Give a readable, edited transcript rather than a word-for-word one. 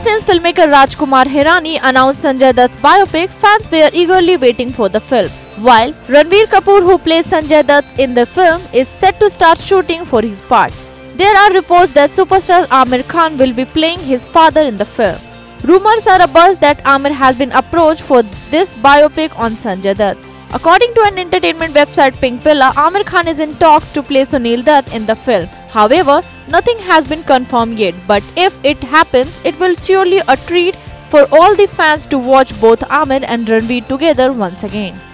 since filmmaker Rajkumar Hirani announced Sanjay Dutt's biopic, fans were eagerly waiting for the film. While Ranbir Kapoor, who plays Sanjay Dutt in the film, is set to start shooting for his part. There are reports that superstar Aamir Khan will be playing his father in the film. Rumors are abuzz that Aamir has been approached for this biopic on Sanjay Dutt. According to an entertainment website Pink Villa, Aamir Khan is in talks to play Sunil Dutt in the film. However, nothing has been confirmed yet, but if it happens, it will surely a treat for all the fans to watch both Aamir and Ranbir together once again.